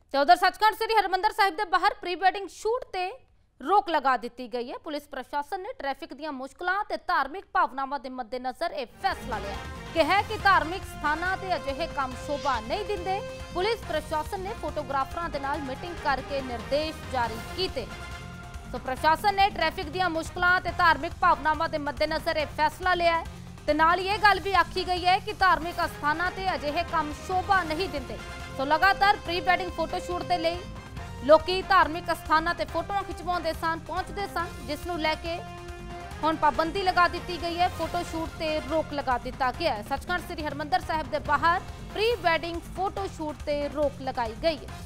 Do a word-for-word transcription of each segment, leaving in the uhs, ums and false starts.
ਤੇ उधर सचखंड श्री हरमंदर साहिब के बाहर प्री वेडिंग शूट ते रोक लगा दी गई है। पुलिस प्रशासन ने ट्रैफिक दी मुश्किलों ते धार्मिक भावनावां के मद्देनजर यह फैसला लिया कि है कि धार्मिक स्थानों ते अजिहे काम शोभा नहीं दिंदे। पुलिस प्रशासन ने फोटोग्राफरां दे नाल मीटिंग करके निर्देश जारी किए। तो प्रशासन ने ट्रैफिक दी मुश्किलों ते धार्मिक भावनावां के मद्देनजर यह फैसला लिया है। ते नाल ये गल भी आखी गई है कि धार्मिक स्थानों ते अजिहे काम शोभा नहीं दिंदे। तो लगातार प्री वेडिंग फोटोशूट के लिए लोग धार्मिक स्थानों ते फोटो खिचवाते सन, पहुंचते सन, जिसनों लैके हुण पाबंदी लगा दी गई है। फोटोशूट ते रोक लगा दिता गया है। सचखंड श्री हरमंदर साहिब के बाहर प्री वेडिंग फोटोशूट ते रोक लगाई गई है।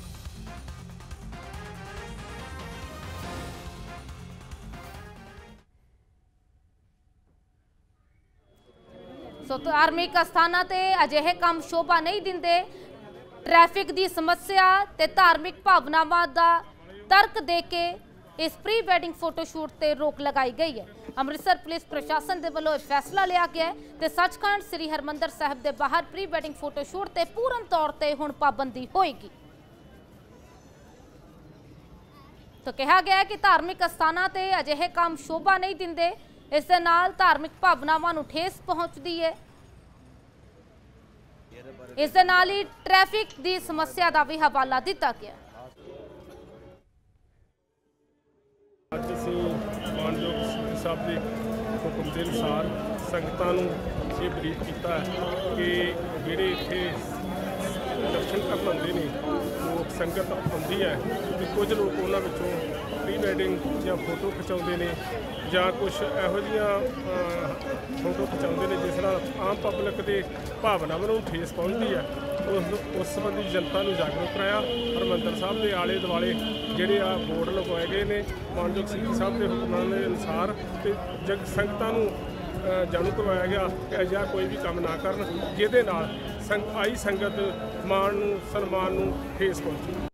सो धार्मिक स्थानों ते अजिहे काम शोभा नहीं दिंदे। ट्रैफिक की समस्या ते धार्मिक भावनावां दा तर्क दे के इस प्री वेडिंग फोटोशूट ते रोक लगाई गई है। अमृतसर पुलिस प्रशासन के वलों फैसला लिया गया है ते सचखंड श्री हरमंदर साहिब के बाहर प्री वेडिंग फोटोशूट ते पूर्ण तौर पर हुण पाबंदी होएगी। तो कहा गया है कि धार्मिक स्थानों ते अजिहे काम शोभा नहीं दिंदे। इस दे नाल धार्मिक भावनावां नूं ठेस पहुंचदी है। इस दे नाल ही ट्रैफिक की समस्या का भी हवाला दिता गया। ਅੱਜ ਅਸੀਂ ਮਾਨਯੋਗ ਸਿੰਘ ਸਾਹਿਬ ਦੇ ਹੁਕਮ ਦੇ ਅਨੁਸਾਰ ਸੰਗਤਾਂ ਨੂੰ ਇਹ ਬਰੀਫ ਕੀਤਾ ਕਿ ਜਿਹੜੇ ਇੱਥੇ ਦਰਸ਼ਨ ਕਰਨ ਆਉਂਦੇ ਨੇ ਲੋਕ ਸੰਗਤ ਆਉਂਦੀ ਹੈ ਕਿ ਕੁਝ ਲੋਕ ਉਹਨਾਂ ਵਿੱਚੋਂ ਪ੍ਰੀ ਵੈਡਿੰਗ ਜਾਂ ਫੋਟੋ ਖਿਚਾਉਂਦੇ ਨੇ ਜਾਂ ਕੁਛ ਇਹੋ ਜਿਹੀਆਂ ਫੋਟੋ ਖਿਚਾਉਂਦੇ ਨੇ ਜਿਸ ਨਾਲ ਆਮ ਪਬਲਿਕ ਦੇ ਭਾਵਨਾਵਾਂ ਨੂੰ ਠੇਸ ਪਹੁੰਚਦੀ ਹੈ। ਉਸ ਉਸ ਸੰਬੰਧੀ ਜਨਤਾ ਨੂੰ ਜਾਗਰੂਕ ਕਰਾਇਆ। ਹਰਮੰਦਰ ਸਾਹਿਬ ਦੇ ਆਲੇ ਦੁਆਲੇ ਜਿਹੜੇ ਆ ਬੋਰਡ ਲਗਵਾਏ ਗਏ ਨੇ ਮਾਨਯੋਗ ਸਿੰਘ ਸਾਹਿਬ ਦੇ ਹੁਕਮਾਂ ਦੇ ਅਨੁਸਾਰ ਤੇ ਜਗ ਸੰਗਤਾਂ ਨੂੰ ਜਾਣੂ ਕਰਵਾਇਆ ਗਿਆ ਕਿ ਅਜਿਹਾ ਕੋਈ ਵੀ ਕੰਮ ਨਾ ਕਰਨ ਜਿਹਦੇ ਨਾਲ ਸੰਗ ਆਈ ਸੰਗਤ ਮਾਣ ਨੂੰ ਸਨਮਾਨ ਨੂੰ ਠੇਸ ਪਹੁੰਚੇ।